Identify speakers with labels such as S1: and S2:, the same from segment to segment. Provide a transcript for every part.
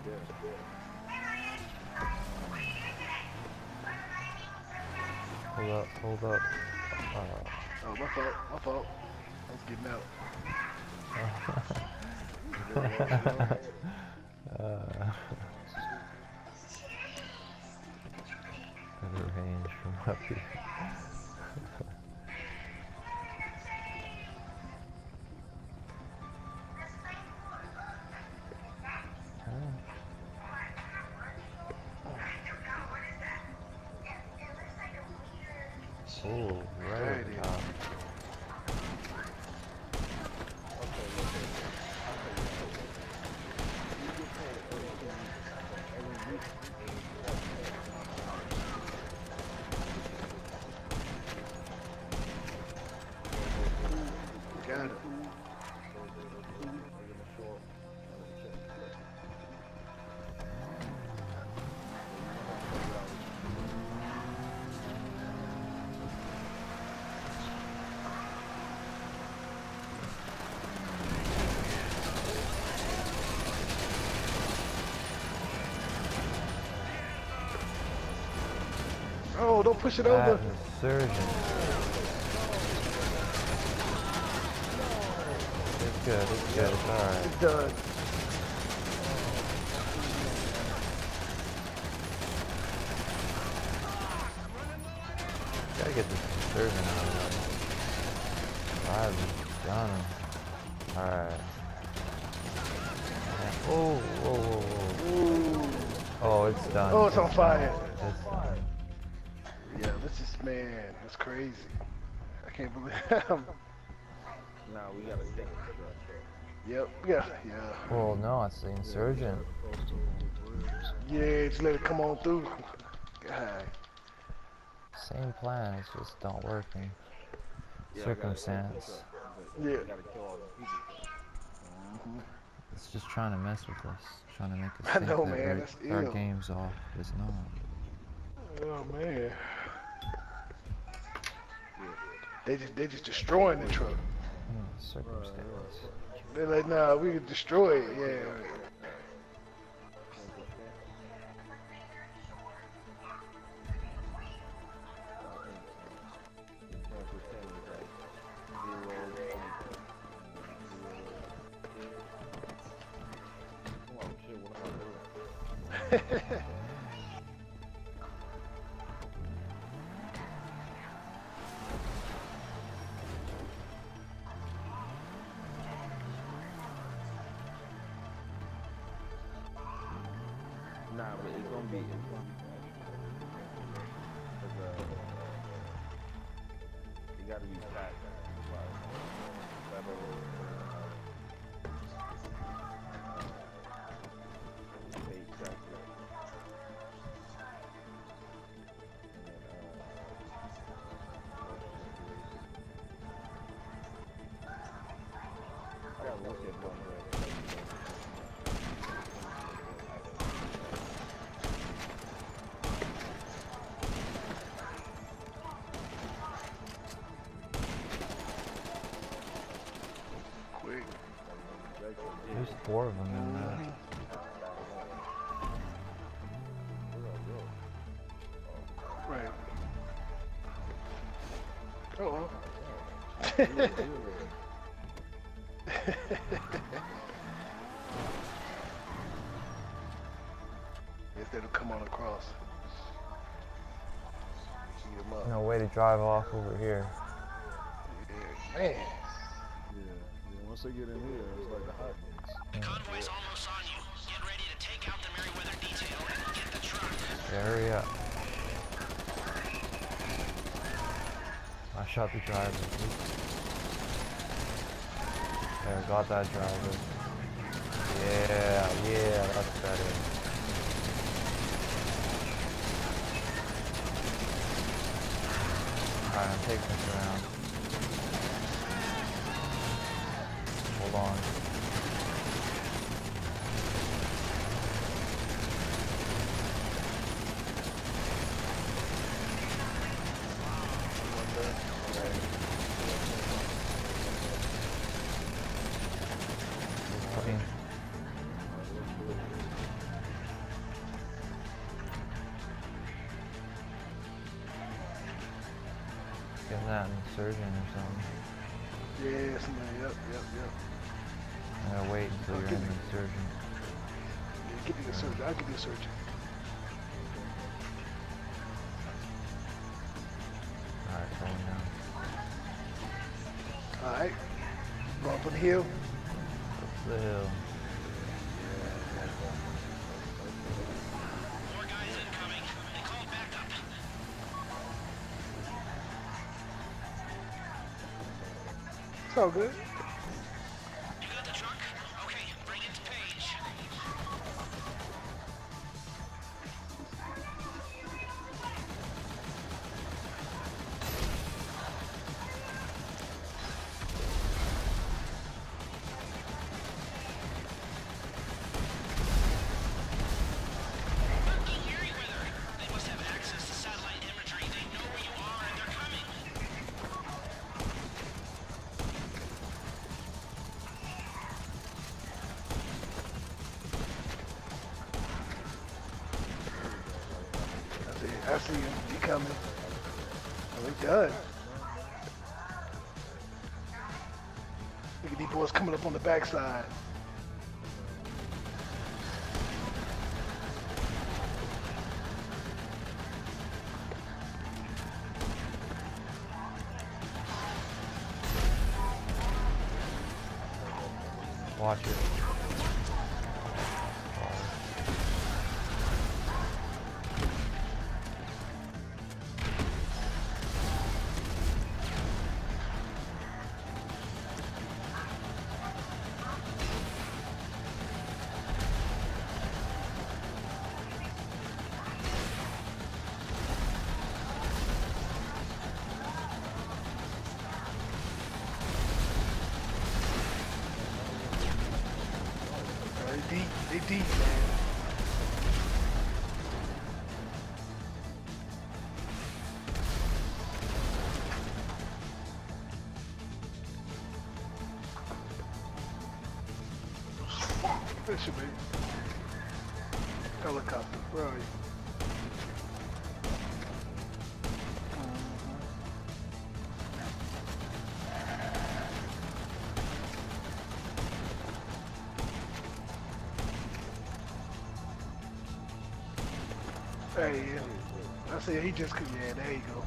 S1: Hold up, hold up.
S2: Oh, my fault, my fault. I was getting out.
S1: Better range from up here. Oh, right
S2: There
S1: over
S2: it
S1: the
S2: is.
S1: top.
S2: Got it. Oh, don't push it
S1: That
S2: over.
S1: insurgent. It's good, it's good, it's alright.
S2: It's done.
S1: Gotta get this insurgent out of there. I've done him. Alright. Oh, whoa, whoa, whoa.
S2: Ooh.
S1: Oh, it's done.
S2: Oh, it's on fire.
S1: It's done.
S2: Yeah, this is, man, that's crazy. I can't believe
S3: Now we gotta take the truck.
S2: Yep, yeah.
S1: Well, no, it's the insurgent.
S2: Yeah, just let it come on through. God.
S1: Same plan, it's just not working. Circumstance.
S2: Yeah.
S3: We gotta kill all the people.
S1: It's just trying to mess with us. Trying to make us
S2: I
S1: think
S2: know,
S1: that
S2: man, that's
S1: our
S2: ill.
S1: game's off. It's not.
S2: Oh, man. They just destroying the truck.
S1: Circumstance.
S2: They're like, nah, we can destroy it. Yeah.
S3: Nah, but it's gonna be. You gotta be fat. I gotta look at one.
S2: Quick.
S1: There's 4 of them in there.
S2: Right. Uh-oh. Instead of come on across. Shoot 'em up.
S1: No way to drive off over here.
S2: Yeah, man.
S4: Yeah, once they get in here, it's like the hot ones.
S5: Convoy's almost on you. Get ready to take out the Merryweather detail and get the truck.
S1: Hurry up. I shot the driver. There, got that driver. Yeah, that's better. Alright, I'm taking this around. Hold on. Isn't that an insurgent or something?
S2: Yeah, somebody. Yep.
S1: I gotta wait until
S2: Oh,
S1: you're
S2: give
S1: in
S2: me-
S1: the insurgent.
S2: Yeah, give me a surgeon. I'll give you a surgeon.
S1: Alright, going now.
S2: Alright. Go up on the hill.
S1: Up the hill.
S5: More guys incoming. They called backup.
S2: It's all good.
S5: You got the truck? Okay, bring it to Page. Fucking eerie weather. They must have access to satellite imagery. They know where you are and they're coming.
S2: I see him. He coming. Oh, he done. Look at these boys coming up on the backside.
S1: Watch it.
S2: They deep, man. There should be. Helicopter, where are you? There he is. I said he just could, yeah, there you go.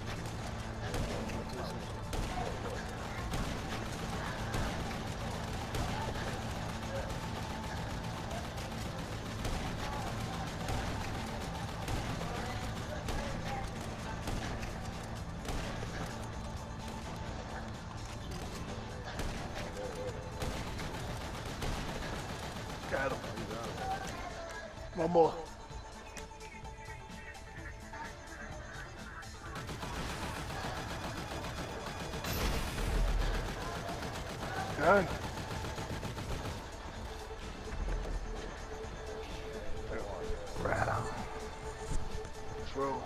S2: Got him. One more. Done.
S1: Right on.
S2: Let's roll.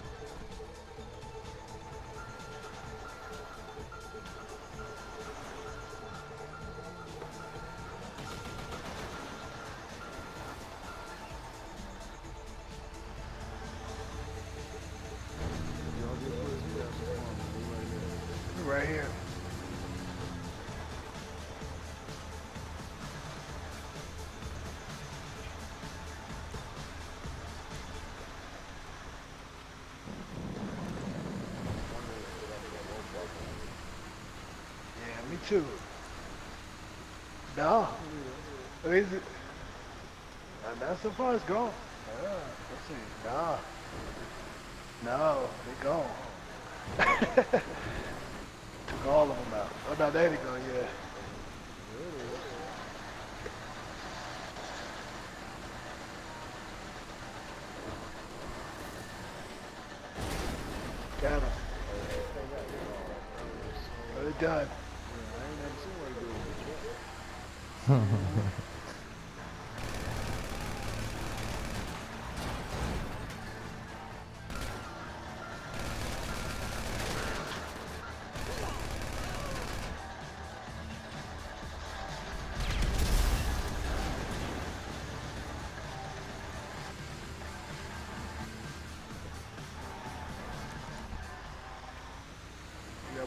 S4: Y'all get put here, that's the one.
S2: Right here. Yeah, me too. No. Is it? Not so far it's gone. Let's see. Nah. No, they gone. Took all of them out. Oh, no, there they go, yeah. Got him. Oh, they're done.
S4: Yeah, I ain't never seen what he do with the truck.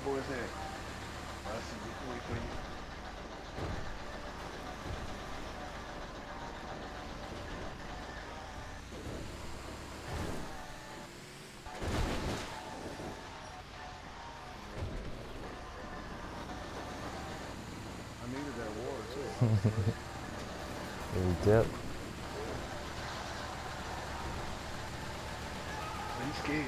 S2: that boy's at? I see you. Wait for you.
S4: I needed that water too.
S1: Little dip.
S2: He's scared.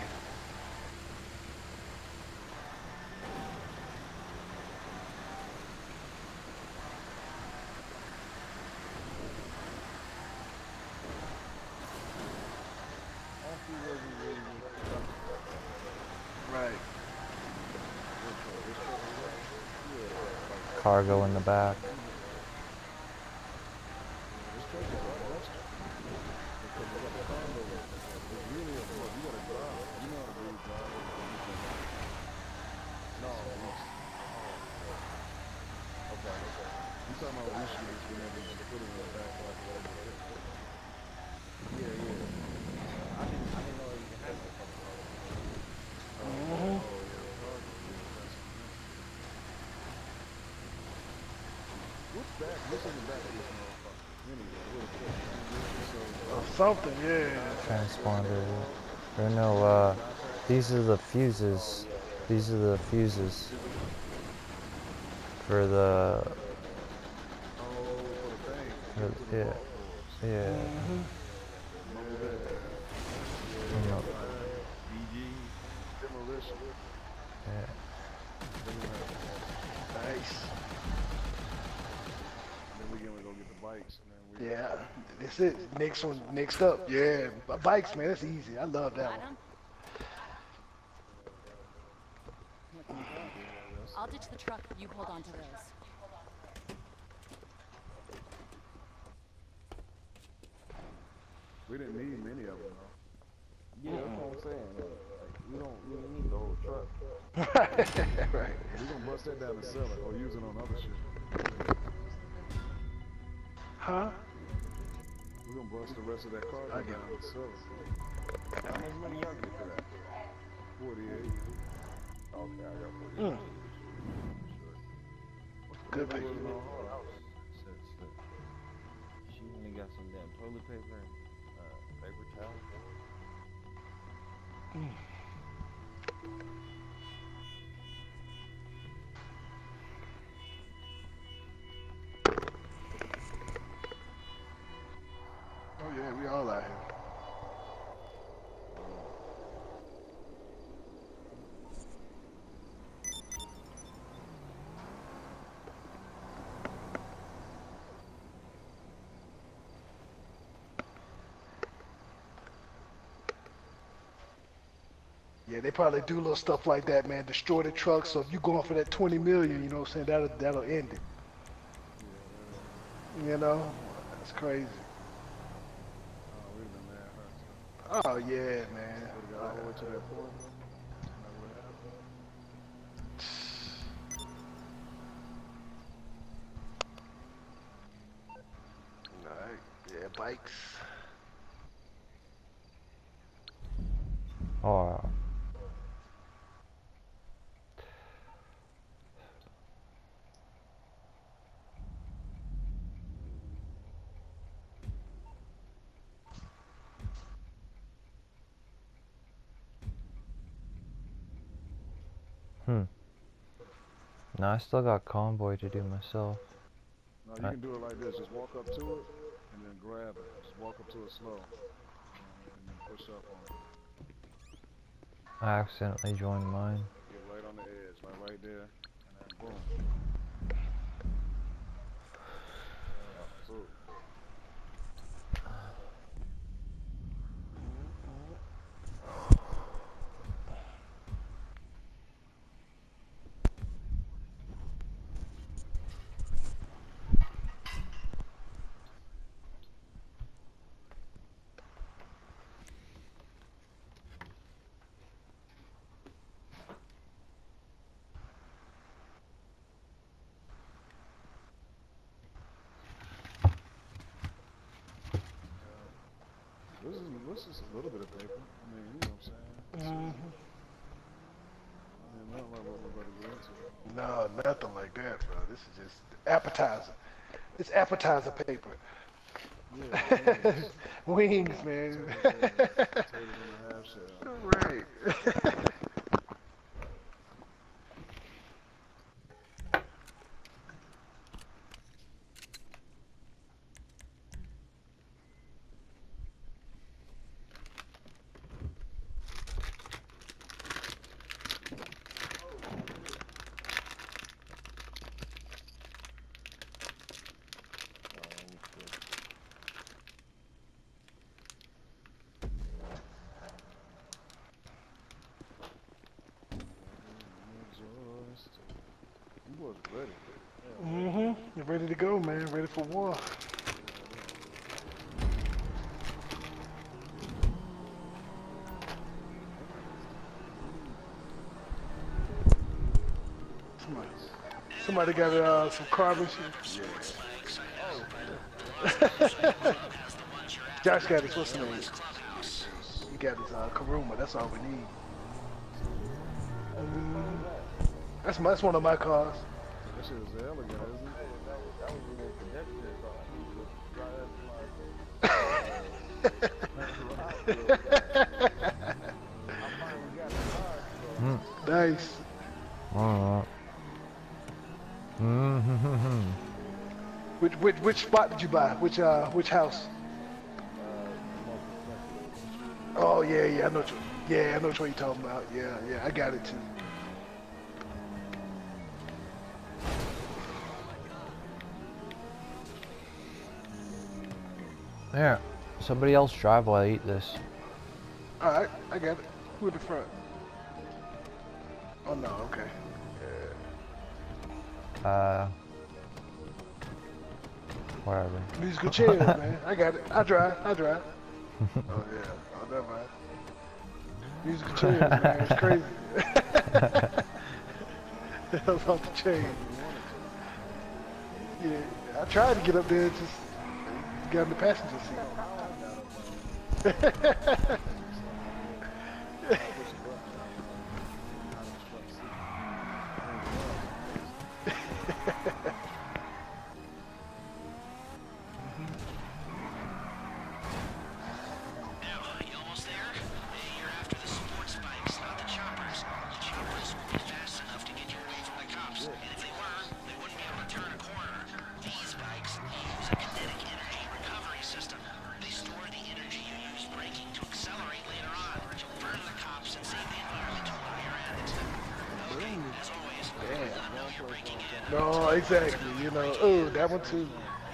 S2: Right.
S1: Cargo in the back.
S4: This truck is right next to me. Because we got the condo. It's really a look. You gotta drive. You know how to really drive. No, okay. You talking about we should just whenever you just put it in the back like that. Yeah.
S3: I didn't know you could have that fucking car.
S2: Mm-hmm.
S4: What's back? What's in the back of this motherfucker? Anyway, real quick.
S2: Or something, yeah.
S1: Transponder. There are no, these are the fuses. These are the fuses. For the... Yeah. Yeah.
S2: Mm-hmm.
S4: Demolition.
S1: Yeah.
S2: Nice.
S4: Then we gonna go get the bikes. And then we
S2: Yeah. This is next one. Next up. Yeah. Bikes, man. That's easy. I love that one.
S6: I'll ditch the truck. You hold on to those.
S4: We didn't need many of them though.
S3: Yeah, that's what I'm saying. Like, we don't really need the whole truck.
S2: Right.
S4: We gonna bust that down and sell it or use it on other shit.
S2: Huh?
S4: We gonna bust the rest of that car
S2: I
S4: down
S2: get
S4: and sell it.
S3: How much money y'all get for that?
S4: 48.
S3: Okay, I got 40.
S2: Mm. Good
S3: Nigga
S2: pick.
S3: wasn't on her house. She only got some damn toilet paper and paper towel.
S2: Oh yeah, we all out here. Yeah, they probably do little stuff like that, man. Destroy the truck. So if you're going for that 20 million, you know what I'm saying? That'll end it. You know, that's crazy.
S4: Oh, we'd have been mad hurt.
S2: Oh yeah, man.
S4: Would've got all the way to that point.
S2: Alright, yeah, bikes.
S1: Oh. No, I still got convoy to do myself.
S4: No, you can do it like this. Just walk up to it and then grab it. Just walk up to it slow. And then push up on it.
S1: I accidentally joined mine.
S4: Get right on the edge, like right there. And then boom. Absolutely. This is a little bit of paper. I mean, you know what I'm saying? nothing like what we're about to get into.
S2: No, nothing like that, bro. This is just appetizer. It's appetizer paper.
S4: Yeah,
S2: Wings, man.
S4: potatoes in a half shell.
S2: Right.
S4: You boys ready?
S2: You're ready to go, man. Ready for war. Somebody got some carbon shit. Josh got his, what's the name? He got his Karuma. That's all we need. That's one of my cars.
S4: That shit is hella guy, isn't it?
S2: Nice. Which spot did you buy? Which house? Oh yeah, I know. I know what you're talking about. Yeah, I got it too.
S1: There. Somebody else drive while I eat this.
S2: Alright, I got it. Who at the front? Oh no, okay.
S1: Whatever.
S2: Musical chairs, man. I got it. I drive. Oh yeah. Oh, never mind. Musical chairs, man. It's crazy. That was off the chain. Yeah, I tried to get up there, just got in the passenger seat. No, exactly. You know, oh, that one too.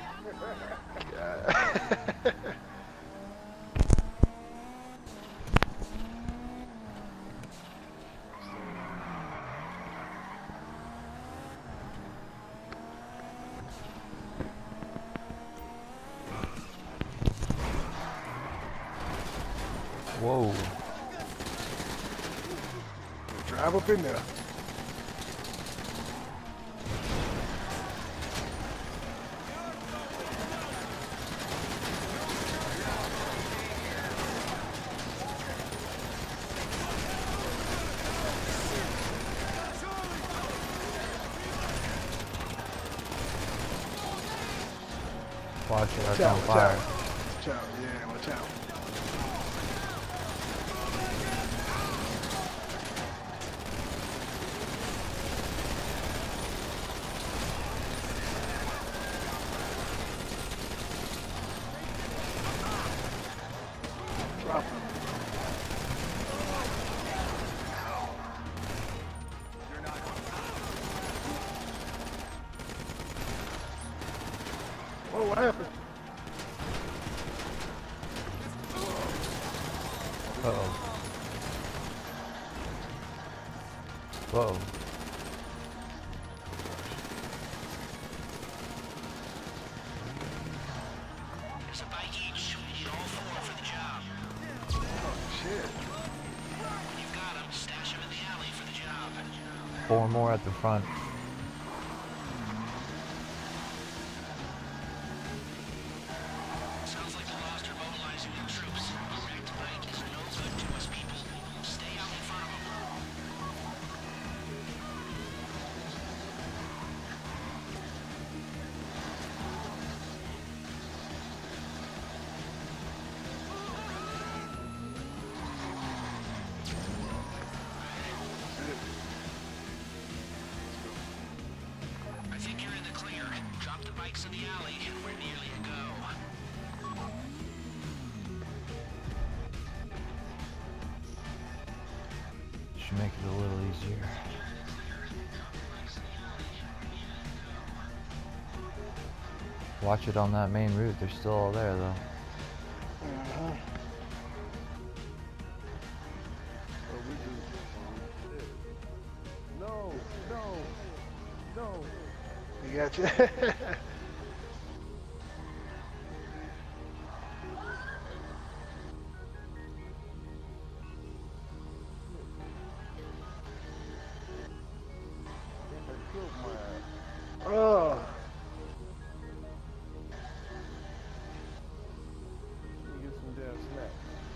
S1: Whoa.
S2: Drive up in there.
S1: Watch it,
S2: Watch
S1: it's on
S2: out,
S1: fire.
S2: watch out. Yeah, watch out. Drop him. Oh, what happened?
S1: Uh-oh. Whoa.
S5: There's a bike each. You need all four for the job.
S2: Shit.
S5: When you've got them, stash them in the alley for the job.
S1: 4 more at the front.
S5: Sounds like the Lost are mobilizing their troops. A wrecked bike is no good to us people. Stay out in front of them. alley, and we're nearly to go.
S1: Should make it a little easier. Watch it on that main route. They're still all there though.
S4: No, no, no.
S2: You got you. Oh.
S4: Let me get some damn snacks.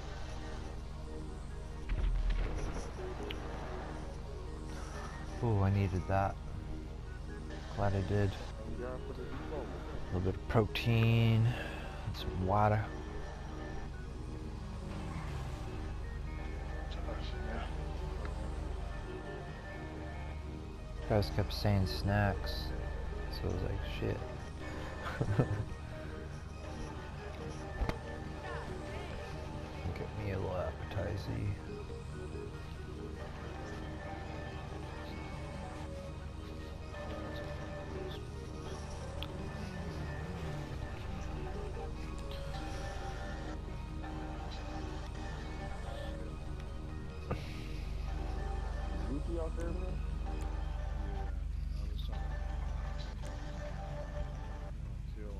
S1: Ooh, I needed that. Glad I did.
S4: And God put it before me.
S1: A little bit of protein, and some water. Guys kept saying snacks, so I was like, shit. Get me a little appetizer.
S4: Goofy out there, man? Yeah, I was trying to kill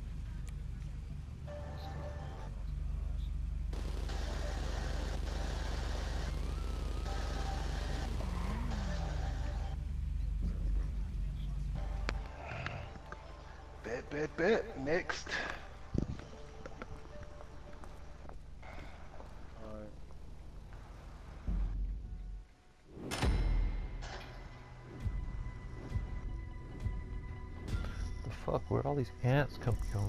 S2: Bet. Next.
S4: Alright.
S1: The fuck? Where all these ants come from?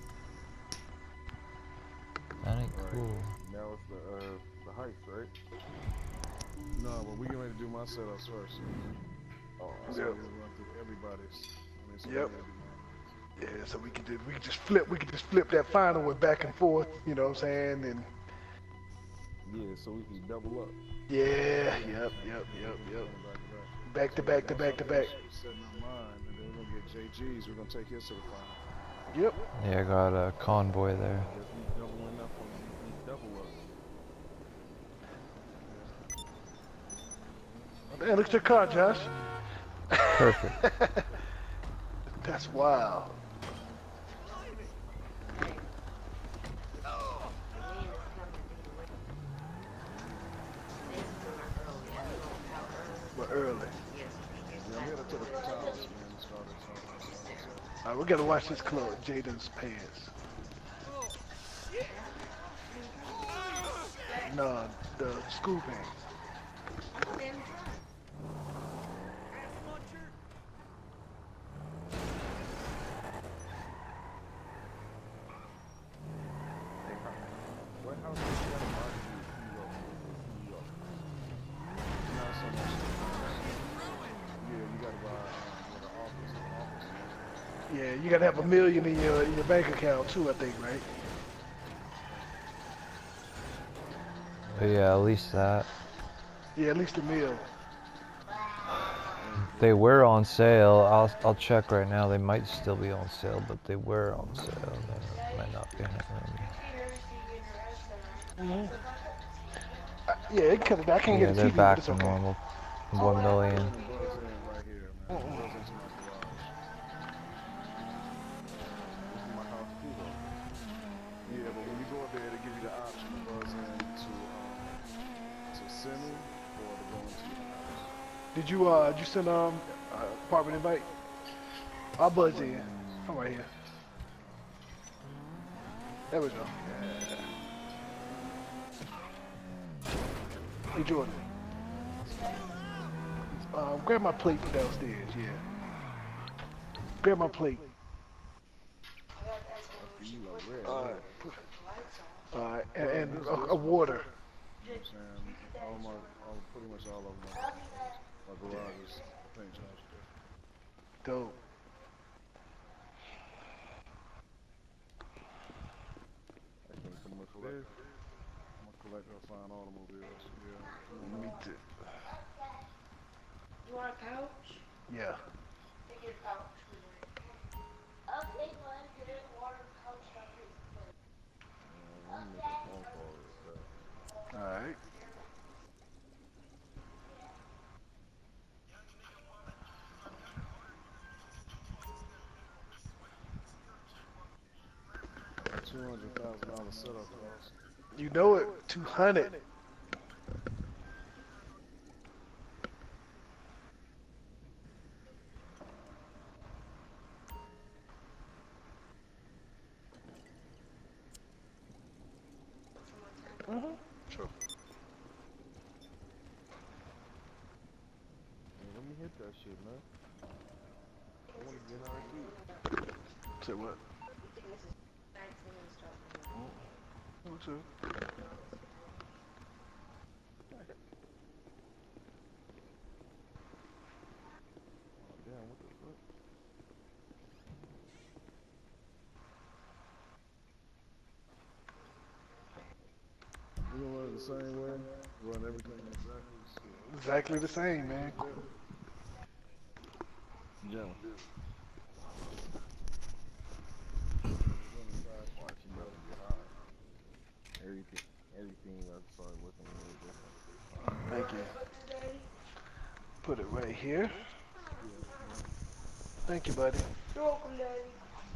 S1: That ain't cool.
S4: Now it's the heist, right? No, but we get ready to do my setups first. Oh, so
S2: Yep.
S4: we're gonna run through everybody's. I mean, so
S2: Yep.
S4: we gotta do-
S2: Yeah, so we can just flip that final one back and forth, you know what I'm saying? And
S4: Yeah, so we can double up.
S2: yeah, yep. Back to back.
S4: Setting our mind, and then we're gonna get JG's. We're gonna take his to the final.
S2: Yep.
S1: Yeah, I got a convoy there.
S4: If we doubling up on we double up.
S2: Man, look at your car, Josh.
S1: Perfect.
S2: That's wild. We're early.
S4: Yeah, I'm headed to the towers, man. And start it.
S2: All right, we gotta watch this clothes. Jaden's pants. No, the school pants.
S4: What house is that in New York? Not so much. Yeah, you gotta buy the office.
S2: Yeah, you gotta have $1 million in your bank account too, I think, right?
S1: But yeah, at least that.
S2: Yeah, at least $1 million.
S1: They were on sale. I'll check right now. They might still be on sale, but they were on sale. They might not be on
S2: Yeah, it cut it. I can't
S1: Yeah,
S2: get a
S1: they're
S2: TV,
S1: back
S2: but it's
S1: to
S2: okay.
S1: normal. 1 million.
S4: Buzz in right here, man. Buzz into my garage. This is my house too, though. Yeah, but when you go up there, they give you the option to buzz in to semi or to go into your house.
S2: Did you send apartment invite? I'll buzz in. I'm right here. There we go. Hey Jordan. Grab my plate from downstairs, yeah. Grab my plate.
S4: You know, red.
S2: Alright, and a water.
S4: You know what I'm saying? Pretty much all of my garage is paint jobs.
S2: Dope.
S4: collect her fine automobiles. Yeah.
S2: Me too.
S7: You want a pouch?
S2: Yeah.
S7: Take your pouch with me. Okay, well, get a water pouch stuff is close.
S3: I'm gonna make a phone call real quick.
S2: Alright.
S4: $200,000 setup cost.
S2: You know it. 200. Sure.
S3: Man, let me hit that shit, man. I wanna get our too.
S2: Say what?
S7: This is 19 and stuff.
S2: What's up?
S3: Oh, damn, what the fuck?
S4: We gonna run it the same way. Run everything
S2: Exactly the same, man.
S3: Yeah. Watch you about to get high. Everything I started looking a little different.
S2: Thank you. Put it right here. Thank you, buddy.
S7: You're welcome, Daddy.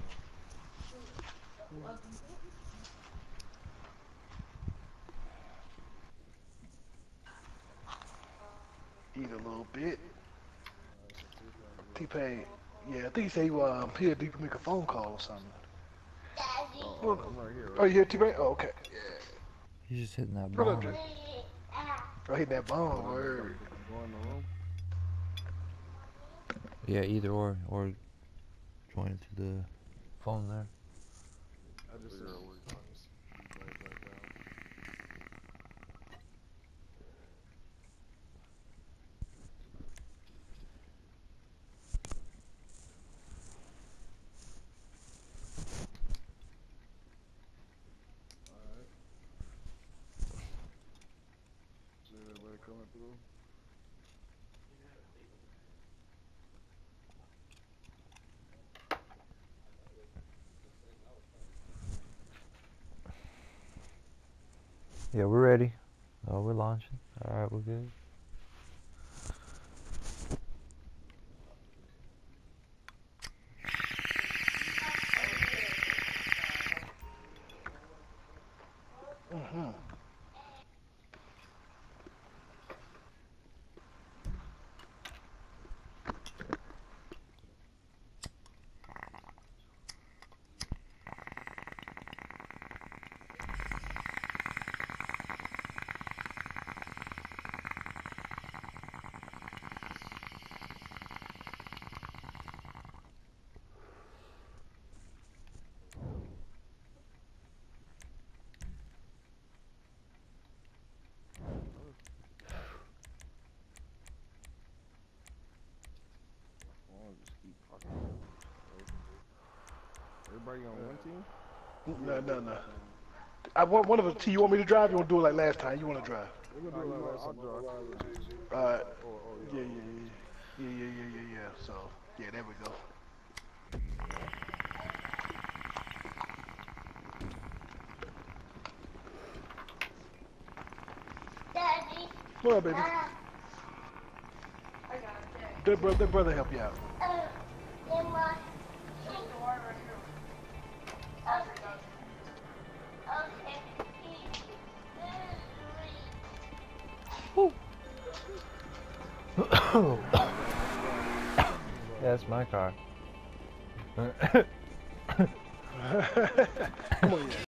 S2: Eat a little bit. T-Pain. Yeah, I think he said he had to make a phone call or something.
S3: Oh, I'm right here.
S2: Oh, you here, T-Pain? Oh, okay.
S1: He's just hitting that
S2: What up,
S1: bomb.
S2: Jay? Oh, hitting that bomb. Word.
S3: Go in the room.
S1: Yeah, either or join it to the phone there.
S4: I just said see everybody coming through.
S1: Yeah, we're ready. Oh, we're launching. All right, we're good.
S3: I'll just keep fucking. Everybody on one team?
S2: No. I want one of the T. You want me to drive? You want to do it like last time? You want to drive?
S4: We're gonna do it like last time.
S3: I'll drive.
S2: Alright.
S4: Oh,
S2: Yeah. So, yeah, there we go.
S7: Daddy.
S2: What up, baby?
S7: I got it.
S2: That brother help you out.
S7: In my...
S1: Yeah, it's my car.
S2: Come on, yeah.